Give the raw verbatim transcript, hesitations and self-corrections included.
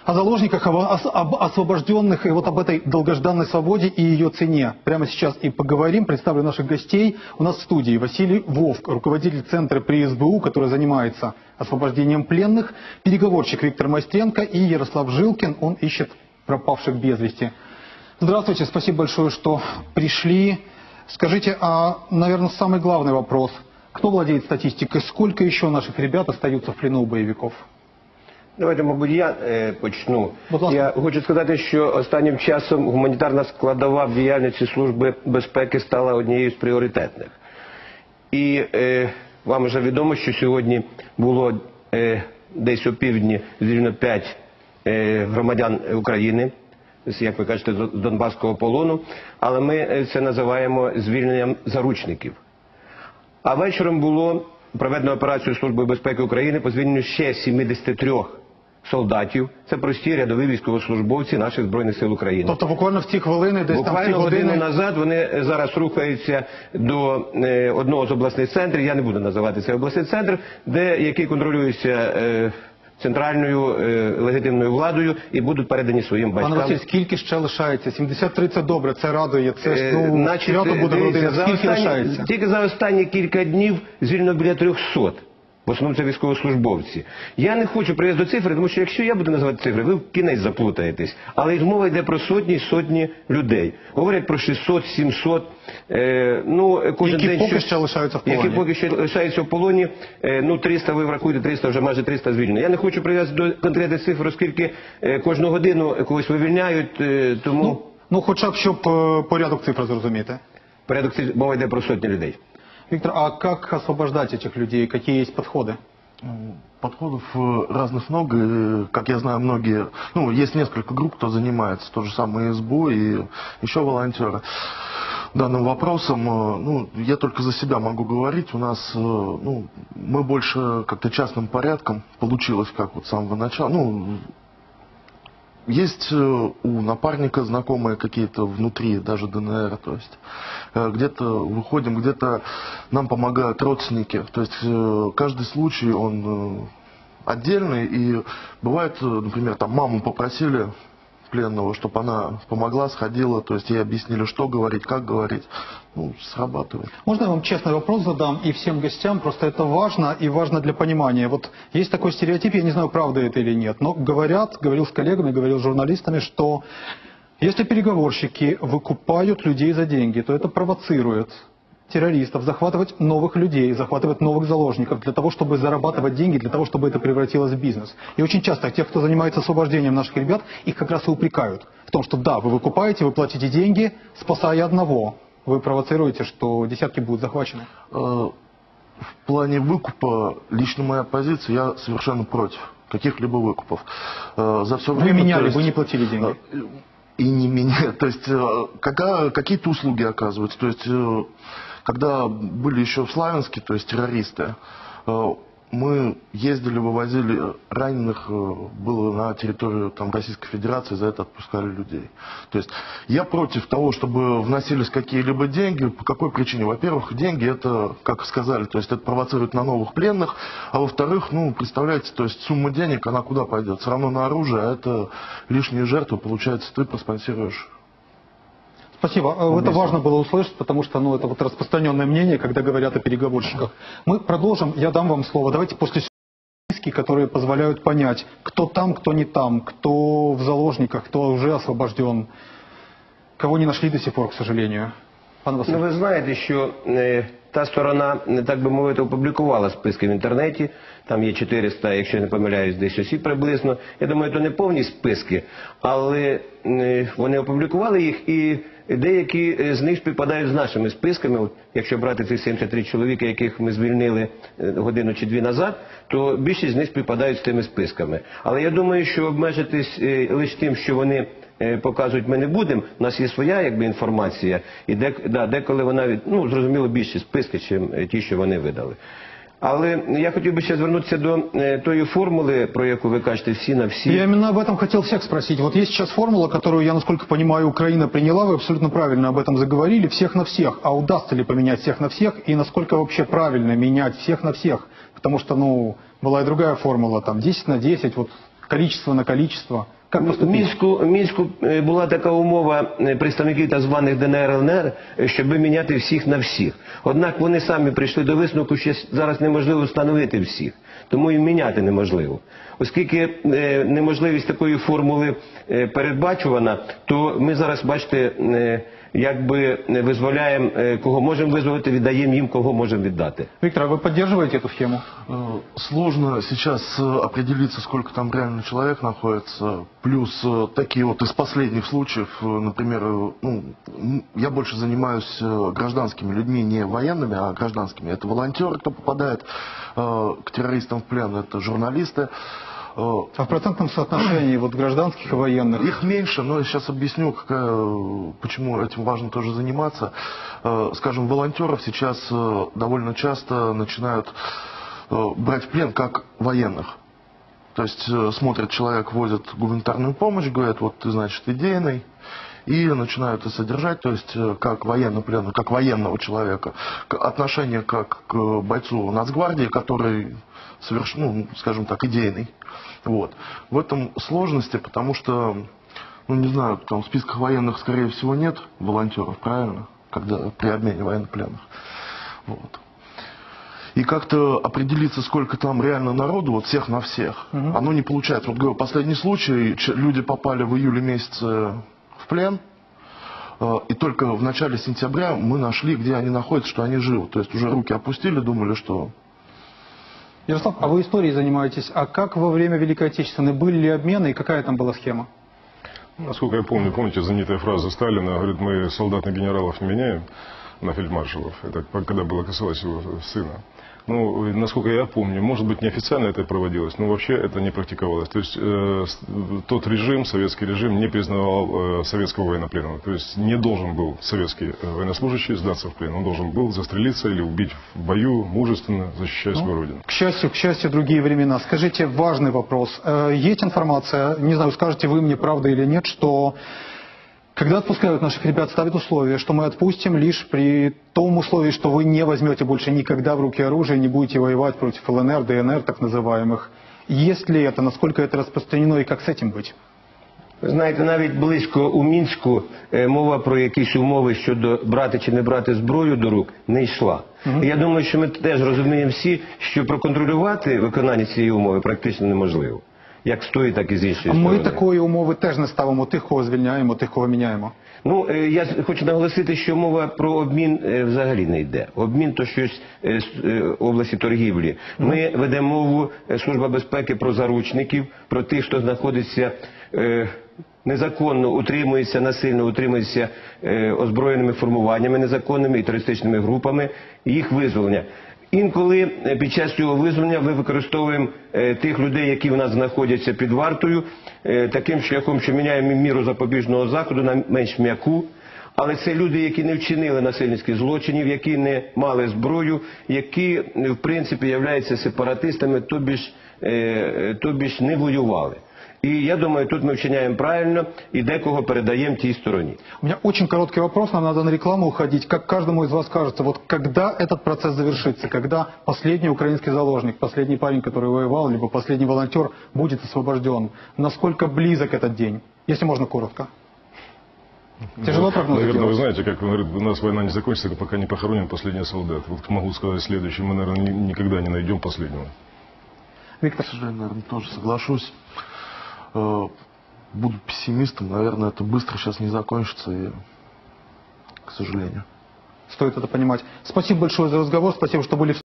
О заложниках, об, об освобожденных, и вот об этой долгожданной свободе и ее цене. Прямо сейчас и поговорим. Представлю наших гостей. У нас в студии Василий Вовк, руководитель центра при СБУ, который занимается освобождением пленных, переговорщик Виктор Майстренко и Ярослав Жилкин, он ищет пропавших без вести. Здравствуйте, спасибо большое, что пришли. Скажите, а, наверное, самый главный вопрос. Кто владеет статистикой? Сколько еще наших ребят остаются в плену у боевиков? Давайте, мабуть, я е, почну. Я хочу сказати, що останнім часом гуманітарна складова в діяльності Служби безпеки стала однією з пріоритетних. І е, вам вже відомо, що сьогодні було е, десь опівдні звільнено п'ять е, громадян України, як ви кажете, з Донбаського полону, але ми це називаємо звільненням заручників. А вечором було проведено операцію Служби безпеки України по звільненню ще сімдесяти трьох солдатів. Це прості рядові військовослужбовці наших Збройних сил України. Тобто буквально в ці хвилини, десь буквально там в ці години... годину назад вони зараз рухаються до е, одного з обласних центрів, я не буду називати цей обласний центр, де, який контролюється е, центральною е, легітимною владою і будуть передані своїм батькам. Пане Василь, скільки ще лишається? сімдесят три це добре, це радує, це ж, ну, Значить, свято буде в родині. Скільки останні, лишається? Тільки за останні кілька днів звільнено біля трьохсот. В основному це військовослужбовці. Я не хочу прив'язати до цифри, тому що якщо я буду називати цифри, ви в кінець заплутаєтесь. Але мова йде про сотні і сотні людей. Говорять про шістсот, сімсот. Е, ну, кожен які день, поки що, ще лишаються в полоні. Які поки що лишаються в полоні. Е, ну, триста, ви врахуєте, триста, вже майже триста звільнено. Я не хочу прив'язати до конкретних цифр, оскільки е, кожну годину когось вивільняють, е, тому... Ну, ну, хоча б, щоб е, порядок цифр зрозуміти. Порядок цифр, мова йде про сотні людей. Виктор, а как освобождать этих людей? Какие есть подходы? Подходов разных много. И, как я знаю, многие... Ну, есть несколько групп, кто занимается. То же самое СБУ и еще волонтеры данным вопросом. Ну, я только за себя могу говорить. У нас, ну, мы больше как-то частным порядком получилось, как вот с самого начала. Ну, есть у напарника знакомые какие-то внутри, даже ДНР, то есть где-то выходим, где-то нам помогают родственники, то есть каждый случай он отдельный, и бывает, например, там маму попросили пленного, чтобы она помогла, сходила, то есть ей объяснили, что говорить, как говорить, ну, срабатывает. Можно я вам честный вопрос задам и всем гостям, просто это важно и важно для понимания. Вот есть такой стереотип, я не знаю, правда это или нет, но говорят, говорил с коллегами, говорил с журналистами, что если переговорщики выкупают людей за деньги, то это провоцирует террористов захватывать новых людей, захватывать новых заложников для того, чтобы зарабатывать деньги, для того, чтобы это превратилось в бизнес. И очень часто тех, кто занимается освобождением наших ребят, их как раз и упрекают в том, что да, вы выкупаете, вы платите деньги, спасая одного. Вы провоцируете, что десятки будут захвачены? В плане выкупа, лично моя позиция, я совершенно против каких-либо выкупов. За все время, вы меняли, есть, вы не платили деньги? И не меняли. То есть какие-то услуги оказываются. То есть когда были еще в Славянске, то есть террористы, мы ездили, вывозили раненых, было на территорию там, Российской Федерации, за это отпускали людей. То есть я против того, чтобы вносились какие-либо деньги. По какой причине? Во-первых, деньги это, как сказали, то есть это провоцирует на новых пленных, а во-вторых, ну, представляете, то есть сумма денег, она куда пойдет? Все равно на оружие, а это лишние жертвы, получается, ты проспонсируешь. Спасибо. Это важно было услышать, потому что ну, это вот распространенное мнение, когда говорят о переговорщиках. Мы продолжим, я дам вам слово. Давайте после списки, которые позволяют понять, кто там, кто не там, кто в заложниках, кто уже освобожден, кого не нашли до сих пор, к сожалению. Пан Василь. Ну, ви знаєте, що е, та сторона, так би мовити, опублікувала списки в інтернеті. Там є чотириста, якщо я не помиляюсь, десь осіб приблизно. Я думаю, це не повні списки, але е, вони опублікували їх, і деякі з них співпадають з нашими списками. От, якщо брати цих сімдесят три чоловіка, яких ми звільнили годину чи дві назад, то більшість з них співпадають з тими списками. Але я думаю, що обмежитись е, лише тим, що вони показують, ми не будемо. У нас є своя якби, інформація, і де, да, деколи вона, від, ну, зрозуміло, більші списки, ніж ті, що вони видали. Але я хотів би ще звернутися до э, той формулы, про яку вы кажете, все на все. Я именно об этом хотел всех спросить. Вот есть сейчас формула, которую, я насколько понимаю, Украина приняла, вы абсолютно правильно об этом заговорили, всех на всех. А удастся ли поменять всех на всех, и насколько вообще правильно менять всех на всех? Потому что, ну, была и другая формула, там, десять на десять, вот количество на количество? Как В поступить? Мінську, в Мінську е, була така умова е, представників так званих ДНР, ЛНР, е, щоб міняти всіх на всіх. Однак вони самі прийшли до висновку, що зараз неможливо встановити всіх, тому і міняти неможливо. Оскільки е, неможливість такої формули е, передбачувана, то ми зараз, бачите, е, якби визволяємо, е, кого можемо визволити, віддаємо їм, кого можемо віддати. Виктор, а вы поддерживаете эту схему? Э, Сложно сейчас э, определиться, сколько там реально человек находится. Плюс э, такие вот из последних случаев, э, например, э, ну, м, я больше занимаюсь э, гражданскими людьми, не военными, а гражданскими. Это волонтеры, кто попадает э, к террористам в плен, это журналисты. Э, А в процентном соотношении вот гражданских и военных? Их меньше, но я сейчас объясню, какая, почему этим важно тоже заниматься. Э, Скажем, волонтеров сейчас э, довольно часто начинают э, брать в плен как военных. То есть э, смотрят, человек возит гуманитарную помощь, говорят, вот ты, значит, идейный, и начинают и содержать, то есть э, как военнопленного, как военного человека. К- Отношение как к бойцу Нацгвардии, который соверш... ну, скажем так, идейный. Вот. В этом сложности, потому что, ну не знаю, там в списках военных, скорее всего, нет волонтеров, правильно? Когда при обмене военнопленных. Вот. И как-то определиться, сколько там реально народу, вот всех на всех, Мгм. оно не получается. Вот говорю, последний случай, ч- люди попали в июле месяце в плен, э, и только в начале сентября мы нашли, где они находятся, что они живы. То есть уже руки опустили, думали, что... Ярослав, а вы историей занимаетесь. А как во время Великой Отечественной были ли обмены и какая там была схема? Насколько я помню, помните знаменитая фраза Сталина, говорит, мы солдат на генералов не меняем, на фельдмаршалов, это когда было касалось его сына. Ну, насколько я помню, может быть, неофициально это проводилось, но вообще это не практиковалось. То есть э, с- тот режим, советский режим, не признавал э, советского военнопленного. То есть не должен был советский э, военнослужащий сдаться в плен. Он должен был застрелиться или убить в бою, мужественно защищая свою родину. К счастью, к счастью, другие времена. Скажите, важный вопрос. Э, Есть информация, не знаю, скажете вы мне, правда или нет, что когда отпускают наших ребят, ставят условие, что мы отпустим лишь при том условии, что вы не возьмете больше никогда в руки оружие, не будете воевать против ЛНР, ДНР, так называемых. Есть ли это, насколько это распространено и как с этим быть? Ви знаєте, навіть близько у Мінську е, мова про якісь умови щодо брати чи не брати зброю до рук не йшла. І я думаю, що ми теж розуміємо всі, що проконтролювати виконання цієї умови практично неможливо. Як з тої, так і з іншої Ми сторони. такої умови теж не ставимо тих, кого звільняємо, тих, кого міняємо. Ну, е, я з- хочу наголосити, що мова про обмін е, взагалі не йде. Обмін то щось е, з е, області торгівлі. Ми ведемо мову, е, Служба безпеки, про заручників, про тих, хто знаходиться е, незаконно, утримується, насильно утримується е, озброєними формуваннями незаконними і терористичними групами, їх визволення. Інколи е, під час цього визволення ми використовуємо е, тих людей, які в нас знаходяться під вартою, е, таким шляхом, що міняємо міру запобіжного заходу на менш м'яку. Але це люди, які не вчинили насильницьких злочинів, які не мали зброю, які, е, в принципі, являються сепаратистами, тобі ж, е, тобі ж не воювали. І я думаю, тут ми вчиняємо правильно і декого передаємо тій стороні. У меня очень короткий вопрос, нам надо на рекламу уходить. Как каждому из вас кажется, вот когда этот процесс завершится, когда последний украинский заложник, последний парень, который воевал, либо последний волонтер будет освобожден, насколько близок этот день, если можно коротко? Тяжело прогноз Наверное, вы делать? знаете, как говорят, у нас война не закончится, пока не похоронен последний солдат. Вот могу сказать следующее, мы, наверное, ни- никогда не найдем последнего. Виктор, К сожалению, наверное, тоже соглашусь. Э, Буду пессимистом, наверное, это быстро сейчас не закончится, и, к сожалению. стоит это понимать. Спасибо большое за разговор, спасибо, что были в